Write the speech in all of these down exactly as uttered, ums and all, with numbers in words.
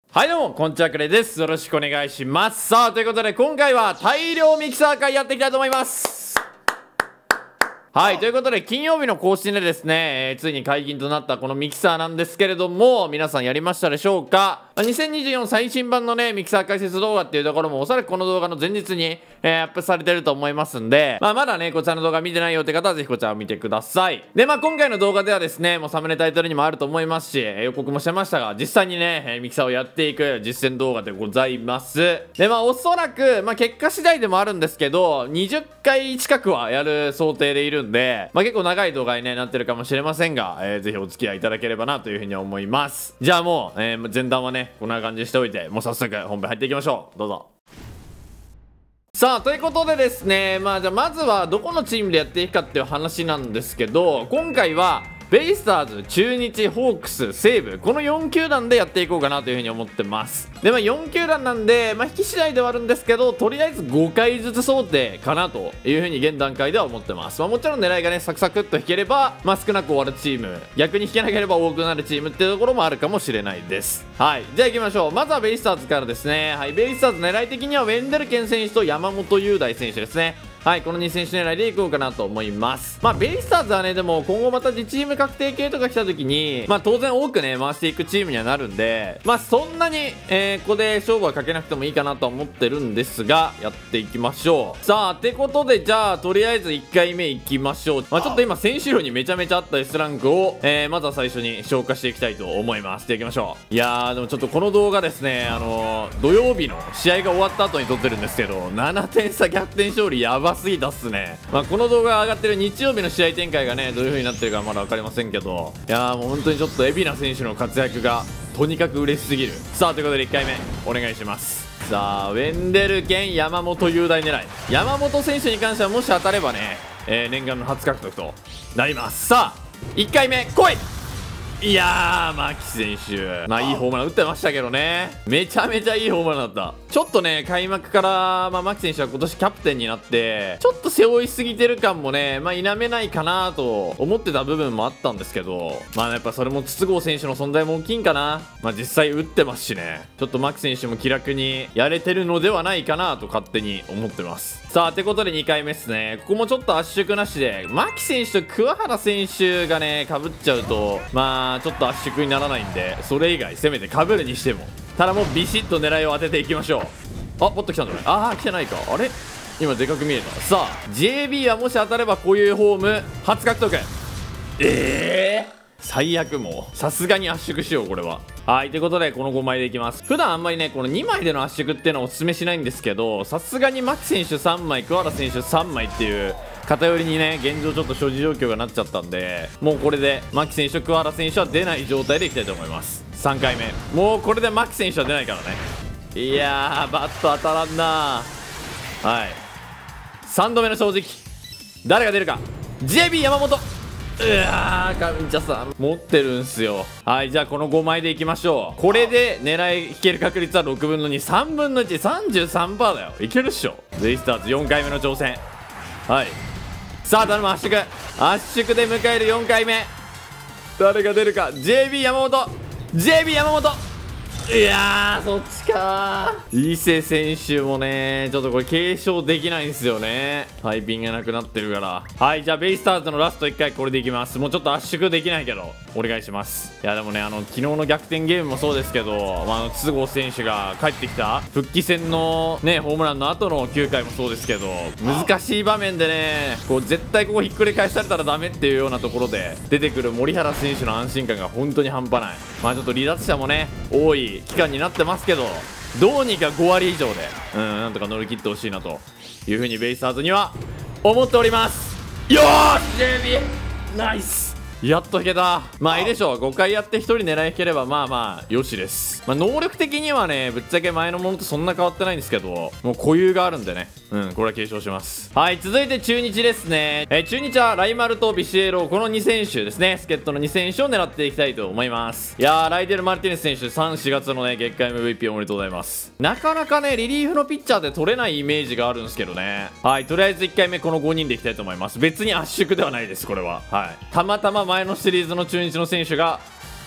はいどうも、こんにちは、くれです。よろしくお願いします。さあ、ということで今回は大量ミキサー会やっていきたいと思います。はい、ということで金曜日の更新でですね、えー、ついに解禁となったこのミキサーなんですけれども、皆さんやりましたでしょうか。にせんにじゅうよん最新版のね、ミキサー解説動画っていうところもおそらくこの動画の前日に、えー、アップされてると思いますんで、まあまだね、こちらの動画見てないよって方はぜひこちらを見てください。で、まあ今回の動画ではですね、もうサムネタイトルにもあると思いますし、予告もしてましたが、実際にね、えー、ミキサーをやっていく実践動画でございます。で、まあおそらく、まあ結果次第でもあるんですけど、にじゅっかい近くはやる想定でいるんで、まあ結構長い動画に、ね、なってるかもしれませんが、えー、ぜひお付き合いいただければなというふうに思います。じゃあもう、えー、前段はねこんな感じにしておいて、もう早速本編入っていきましょう。どうぞ。さあということでですね、まあじゃあまずはどこのチームでやっていくかっていう話なんですけど、今回はベイスターズ、中日、ホークス、西武、このよん球団でやっていこうかなというふうに思ってます。で、まあよん球団なんで、まあ引き次第ではあるんですけど、とりあえずごかいずつ想定かなというふうに現段階では思ってます。まあもちろん狙いがね、サクサクっと引ければ、まあ少なく終わるチーム、逆に引けなければ多くなるチームっていうところもあるかもしれないです。はい。じゃあ行きましょう。まずはベイスターズからですね。はい。ベイスターズ狙い的にはウェンデルケン選手と山本雄大選手ですね。はい、このに選手狙いでいこうかなと思います。まあ、ベイスターズはね、でも今後また自チーム確定系とか来た時に、まあ当然多くね、回していくチームにはなるんで、まあそんなに、えー、ここで勝負はかけなくてもいいかなとは思ってるんですが、やっていきましょう。さあ、ってことで、じゃあ、とりあえずいっかいめいきましょう。まあちょっと今、選手量にめちゃめちゃあった S ランクを、えー、まずは最初に消化していきたいと思います。で、いきましょう。いやー、でもちょっとこの動画ですね、あのー、土曜日の試合が終わった後に撮ってるんですけど、ななてん差逆転勝利やばすぎたっすね。まあこの動画が上がってる日曜日の試合展開がねどういう風になってるかまだ分かりませんけど、いやーもう本当にちょっと海老名選手の活躍がとにかく嬉しすぎる。さあということでいっかいめお願いします。さあウェンデルケン山本雄大狙い、山本選手に関してはもし当たればね、えー、念願の初獲得となります。さあいっかいめ来い。いやー、牧選手、まあいいホームラン打ってましたけどね、めちゃめちゃいいホームランだった。ちょっとね、開幕から、まあ、牧選手は今年キャプテンになって、ちょっと背負いすぎてる感もね、まあ否めないかなと思ってた部分もあったんですけど、まあやっぱそれも筒香選手の存在も大きいんかな。まあ実際打ってますしね、ちょっと牧選手も気楽にやれてるのではないかなと勝手に思ってます。さあ、ってことでにかいめっすね。ここもちょっと圧縮なしで、牧選手と桑原選手がね、被っちゃうと、まあちょっと圧縮にならないんで、それ以外せめて被るにしても、ただもうビシッと狙いを当てていきましょう。あ、ポッと来たんじゃない？ああ、来てないか。あれ？今でかく見えた。さあ ジェービー はもし当たればこういうホーム初獲得。ええー、最悪。もうさすがに圧縮しようこれは。はい、ということでこのごまいでいきます。普段あんまりねこのにまいでの圧縮っていうのはおすすめしないんですけど、さすがに牧選手さんまい、桑原選手さんまいっていう偏りにね現状ちょっと所持状況がなっちゃったんで、もうこれで牧選手、桑原選手は出ない状態でいきたいと思います。さんかいめもうこれで牧選手は出ないからね。いやーバット当たらんな。はい、さんどめの正直誰が出るか。 ジェービー 山本。うわー、上茶さん持ってるんすよ。はい、じゃあこのごまいでいきましょう。これで狙い引ける確率はろくぶんのに、さんぶんのいち、さんじゅうさんパーセント だよ。いけるっしょ。ベイスターズよんかいめの挑戦。はい、さあ頼む、圧縮圧縮で迎えるよんかいめ、誰が出るか。 ジェービー 山本、 ジェービー 山本。いやーそっちかー。伊勢選手もねちょっとこれ継承できないんですよね、パイピンがなくなってるから。はい、じゃあベイスターズのラストいっかいこれでいきます。もうちょっと圧縮できないけどお願いします。いやでもね、あの昨日の逆転ゲームもそうですけど、まあ、あの筒香選手が帰ってきた復帰戦のねホームランの後のきゅうかいもそうですけど、難しい場面でねこう絶対ここひっくり返されたらダメっていうようなところで出てくる森原選手の安心感が本当に半端ない。まあちょっと離脱者もね多い期間になってますけど、どうにかごわり以上でうんなんとか乗り切ってほしいなというふうにベイスターズには思っております。よーし ジェービー ナイス、やっと引けた。まあいいでしょう。ごかいやってひとり狙い引ければまあまあよしです。まあ能力的にはねぶっちゃけ前のものとそんな変わってないんですけど、もう固有があるんでね、うんこれは継承します。はい、続いて中日ですね。えー、中日はライマルとビシエロ、このに選手ですね。助っ人のに選手を狙っていきたいと思います。いやーライデル・マルティネス選手さん、しがつのね月間 エムブイピー おめでとうございます。なかなかねリリーフのピッチャーで取れないイメージがあるんですけどね。はい、とりあえずいっかいめこのごにんでいきたいと思います。別に圧縮ではないですこれは。はい、たまたま前のシリーズの中日の選手が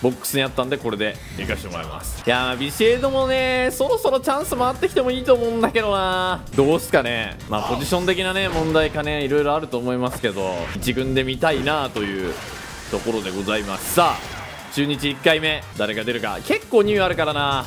ボックスにあったんでこれで行かしてもらいます。いやービシエドもねそろそろチャンス回ってきてもいいと思うんだけどな。どうすかね。まあポジション的なね問題かねいろいろあると思いますけど一軍で見たいなというところでございます。さあ中日いっかいめ誰が出るか。結構ニューあるからな。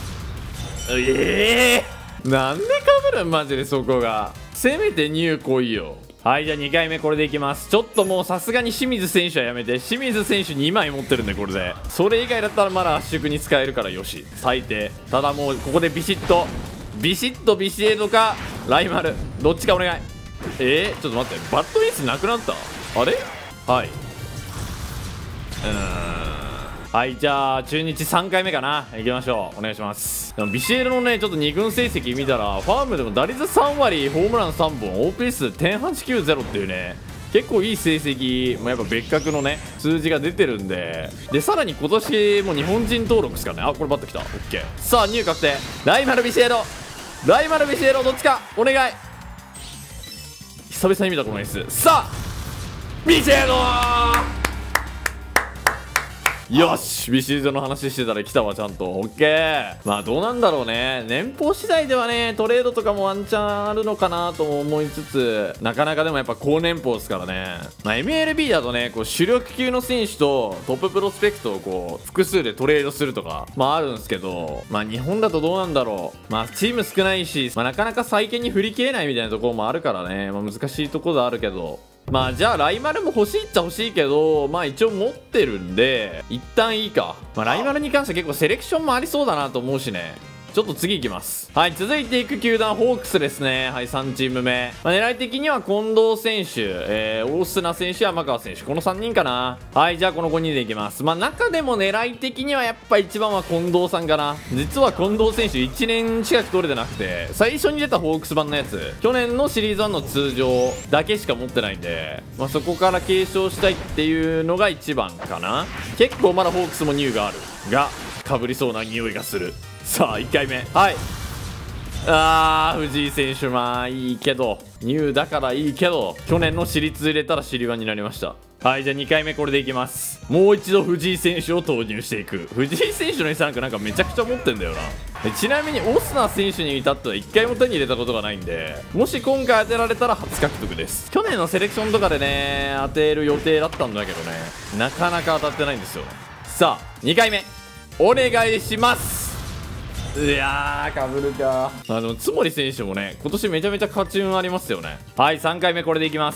ええー、なんでかぶるんマジで。そこがせめてニュー来いよ。はい、じゃあにかいめこれでいきます。ちょっともうさすがに清水選手はやめて。清水選手にまい持ってるんでこれで。それ以外だったらまだ圧縮に使えるからよし。最低。ただもうここでビシッとビシッとビシエドかライマルどっちかお願い。えー、ちょっと待って。バッドエースなくなったあれ。はい。うーん。はい、じゃあ中日さんかいめかな。行きましょう。お願いします。でもビシエルのねちょっとに軍成績見たらファームでも打率さんわりホームランさんぼん オーピーエス 点はちきゅうゼロっていうね結構いい成績、まあ、やっぱ別格のね数字が出てるんで。でさらに今年も日本人登録ですからね。あこれバッときた。オッケー。さあ入確定。ライマルビシエドライマルビシエドどっちかお願い。久々に見たこの演出。さあビシエドよしビシエドの話してたら来たわちゃんと。オッケー。まあどうなんだろうね。年俸次第ではねトレードとかもワンチャンあるのかなと思いつつなかなかでもやっぱ高年俸ですからね。まあ エムエルビー だとねこう主力級の選手とトッププロスペクトをこう複数でトレードするとかまああるんですけど、まあ日本だとどうなんだろう。まあチーム少ないし、まあ、なかなか再建に振り切れないみたいなところもあるからね、まあ、難しいところであるけど。まあじゃあライマルも欲しいっちゃ欲しいけどまあ一応持ってるんで一旦いいか。まあライマルに関しては結構セレクションもありそうだなと思うしね。ちょっと次いきます。はい、続いていく球団ホークスですね。はい、さんチーム目、まあ、狙い的には近藤選手、えー、大砂選手、山川選手このさんにんかな。はい、じゃあこのごにんでいきます。まあ中でも狙い的にはやっぱ一番は近藤さんかな。実は近藤選手いちねん近く取れてなくて最初に出たホークス版のやつ去年のシリーズワンの通常だけしか持ってないんで、まあ、そこから継承したいっていうのが一番かな。結構まだホークスもニューがあるがかぶりそうな匂いがする。さあいっかいめ。はい。あー藤井選手まあいいけどニューだからいいけど去年の私立入れたらシリワンになりました。はい、じゃあにかいめこれでいきます。もう一度藤井選手を投入していく。藤井選手の エス ランクなんかめちゃくちゃ持ってんだよな。ちなみにオスナ選手に至ってはいっかいも手に入れたことがないんでもし今回当てられたら初獲得です。去年のセレクションとかでね当てる予定だったんだけどねなかなか当たってないんですよね。さあにかいめお願いします。いやーかぶるか。あの津森選手もね今年めちゃめちゃ勝ち運ありますよね。はいさんかいめこれでいきます。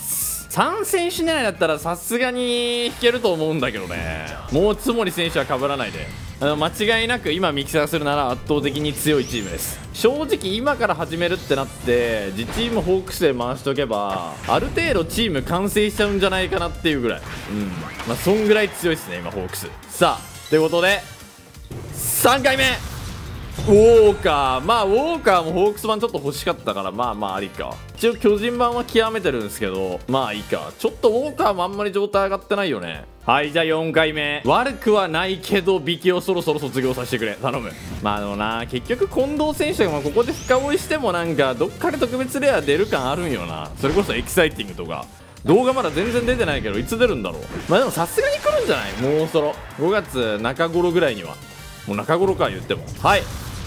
さん選手狙いだったらさすがに引けると思うんだけどね。もう津森選手はかぶらないで。あの間違いなく今ミキサーするなら圧倒的に強いチームです。正直今から始めるってなって自チームホークスで回しておけばある程度チーム完成しちゃうんじゃないかなっていうぐらい。うんまあそんぐらい強いですね今ホークス。さあということでさんかいめウォーカー。まあウォーカーもホークス版ちょっと欲しかったからまあまあありか。一応巨人版は極めてるんですけどまあいいか。ちょっとウォーカーもあんまり状態上がってないよね。はいじゃあよんかいめ悪くはないけど美形をそろそろ卒業させてくれ頼む。まああのな結局近藤選手がここで深追いしてもなんかどっかで特別レア出る感あるんよな。それこそエキサイティングとか動画まだ全然出てないけどいつ出るんだろう。まあでもさすがに来るんじゃないもうそろごがつなか頃ぐらいには。もう中頃か言っても。はい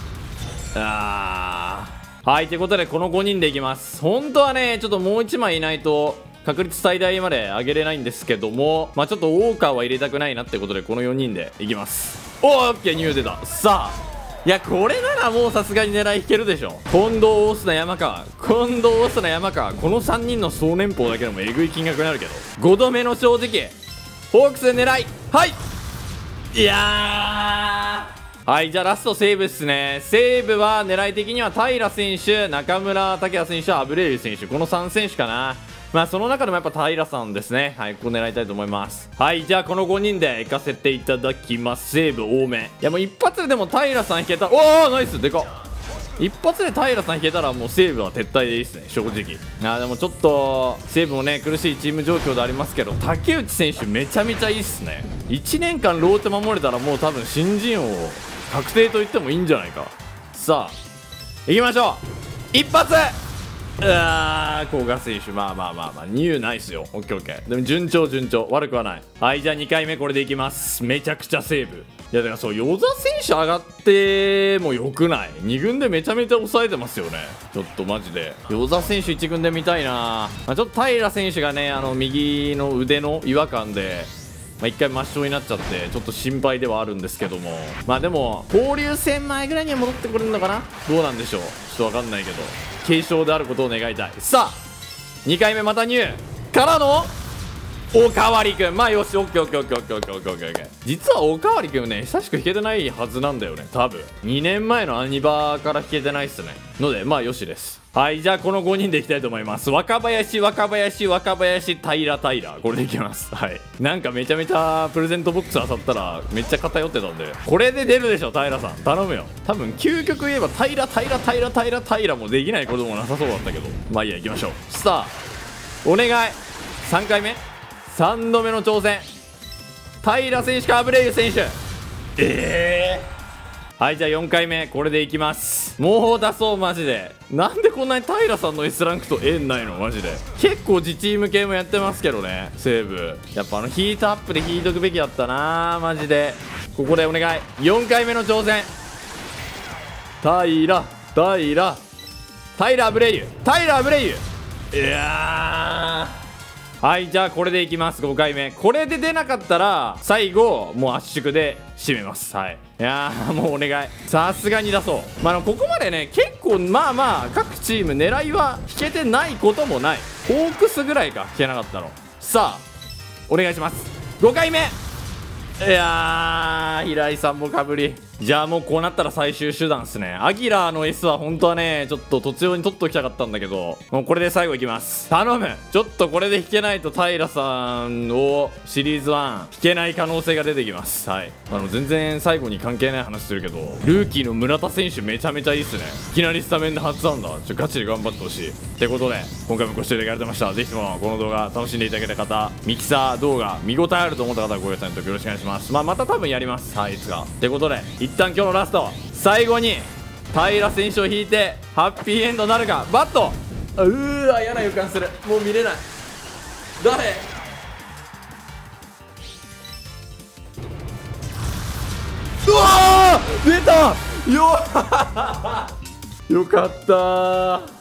あーはいということでこのごにんでいきます。本当はねちょっともういちまいいないと確率最大まで上げれないんですけどもまあちょっとウォーカーは入れたくないなってことでこのよにんでいきます。おーオッケーニュー出た。さあいやこれならもうさすがに狙い引けるでしょ。近藤オスナ山川近藤オスナ山川このさんにんの総年俸だけでもえぐい金額になるけどごどめの正直ホークスで狙い。はいいやーはいじゃあラスト西武っすね。西武は狙い的には平選手中村剛也選手アブレイユ選手このさん選手かな。まあその中でもやっぱ平さんですね。はいここ狙いたいと思います。はいじゃあこのごにんで行かせていただきます。西武多め。いやもう一発ででも平さん引けたらおおナイスでかっ。一発で平さん引けたらもう西武は撤退でいいっすね正直。あでもちょっと西武もね苦しいチーム状況でありますけど竹内選手めちゃめちゃいいっすね。いちねんかんローテ守れたらもう多分新人王確定と言ってもいいんじゃないか。さあ行きましょう。一発うわー、古賀選手、まあまあまあまあ、ニューナイスよ。オッケーオッケー。でも順調順調、悪くはない。はい、じゃあにかいめこれでいきます。めちゃくちゃセーブ。いやだからそう、与座選手上がってもよくない？ に 軍でめちゃめちゃ抑えてますよね。ちょっとマジで与座選手いち軍で見たいな。まあ、ちょっと平選手がね、あの右の腕の違和感でまあ、いっかい抹消になっちゃってちょっと心配ではあるんですけども、まあでも交流戦前ぐらいには戻ってくるのかな。どうなんでしょう、ちょっとわかんないけど軽傷であることを願いたい。さあにかいめまたニューからのおかわりくん。まあよし、オッケーオッケーオッケーオッケーオッケーオッケーオッケーオッケー。実はおかわりくんね、久しく弾けてないはずなんだよね、多分にねんまえのアニバーから弾けてないっすね。のでまあよしです。はい、じゃあこのごにんでいきたいと思います。若林若林若林平平、これでいきます。はい、なんかめちゃめちゃプレゼントボックス当たったらめっちゃ偏ってたんで、これで出るでしょ平さん、頼むよ。多分究極言えば平平平平平もできないこともなさそうだったけど、まあいいや、行きましょう。さあお願い、さんかいめさんどめの挑戦、平選手かアブレイユ選手。ええー、はい、じゃあよんかいめこれでいきます。もう出そう、マジで。なんでこんなに平さんの S ランクと縁ないのマジで。結構自チーム系もやってますけどね、西武。やっぱあのヒートアップで引いとくべきだったなマジで。ここでお願い、よんかいめの挑戦、平平平アブレイユ平アブレイユ。いやー、はい、じゃあこれでいきます。ごかいめこれで出なかったら最後もう圧縮で締めます。はい、いやーもうお願い、さすがに出そう。まああのここまでね結構まあまあ各チーム狙いは引けてないこともない。ホークスぐらいか引けなかったの。さあお願いします。ごかいめ、いやー平井さんもかぶり。じゃあもうこうなったら最終手段っすね。アギラーの S は本当はねちょっと途中に取っときたかったんだけど、もうこれで最後いきます。頼む、ちょっとこれで引けないと平さんをシリーズワン引けない可能性が出てきます。はい、あの全然最後に関係ない話するけど、ルーキーの村田選手めちゃめちゃいいっすね。いきなりスタメンで初安打、ちょガチで頑張ってほしい。ってことで今回もご視聴いただきありがとうございました。ぜひともこの動画楽しんでいただけた方、ミキサー動画見応えあると思った方はご予算とよろしくお願いします。まあまた多分やります。はい、いつか。ってことで一旦今日のラスト、最後に平選手を引いてハッピーエンドなるか。バット、うーわ嫌な予感する。もう見れない。誰、うわー出たよよかったー。